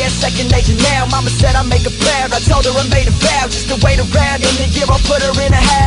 yeah, second nature now. Mama said I make her proud, I told her I made a vow just to wait around. In the year I'll put her in a house.